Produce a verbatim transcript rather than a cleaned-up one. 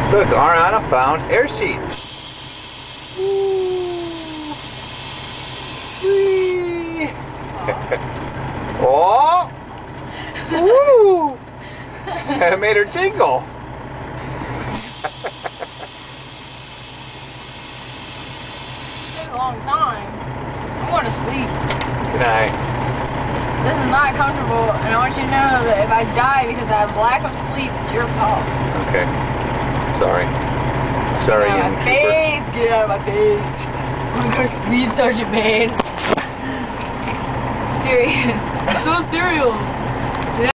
Look, Ariana found air seats. Whee! Oh! Woo! It made her tingle. It's been a long time. I'm going to sleep. Good night. This is not comfortable, and I want you to know that if I die because I have lack of sleep, it's your fault. Okay. Sorry. Sorry, Get out young of my trooper. face! Get out of my face! I'm gonna go to sleep, Sergeant Man. Serious. So serious.